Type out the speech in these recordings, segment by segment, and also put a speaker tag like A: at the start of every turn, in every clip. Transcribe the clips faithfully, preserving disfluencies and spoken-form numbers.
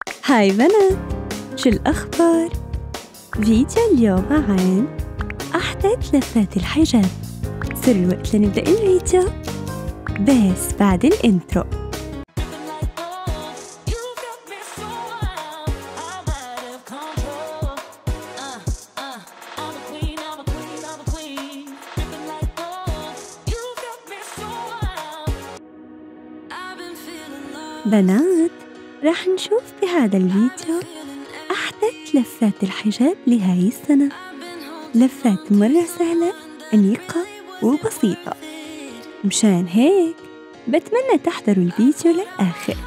A: هاي بنات، شو الأخبار؟ فيديو اليوم عن أحدث لفات الحجاب. صار الوقت لنبدأ الفيديو بس بعد الانترو. بنات، راح نشوف بهذا الفيديو أحدث لفات الحجاب لهاي السنة. لفات مرة سهلة، أنيقة وبسيطة. مشان هيك بتمنى تحضروا الفيديو للآخر.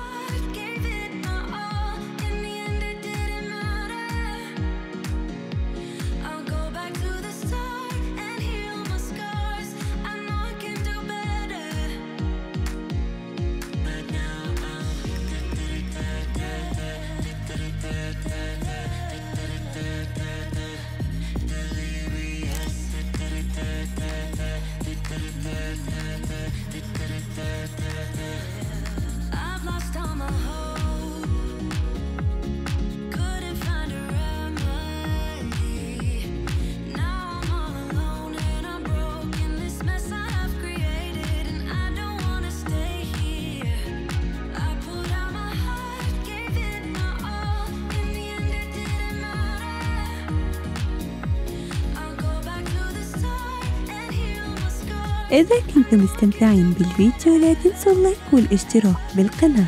A: إذا كنتم مستمتعين بالفيديو لا تنسوا اللايك والاشتراك بالقناة.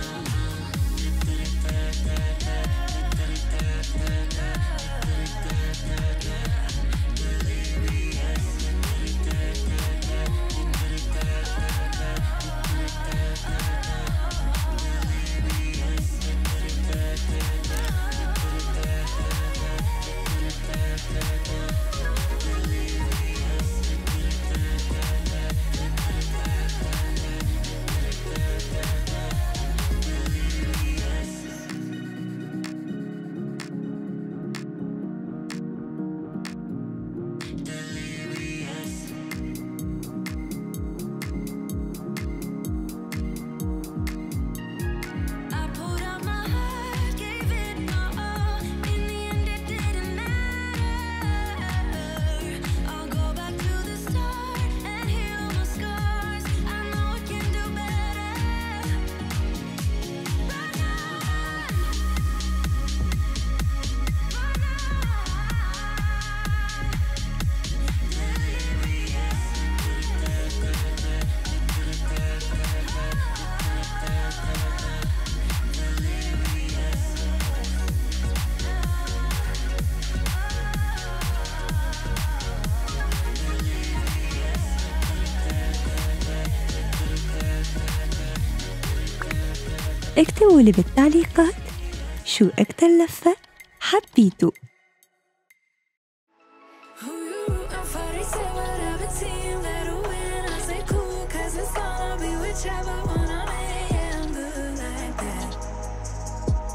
A: اكتبوا لي بالتعليقات شو أكتر لفة حبيتوا.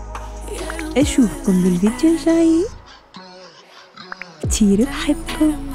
A: أشوفكم بالفيديو الجاي، كتير بحبكم.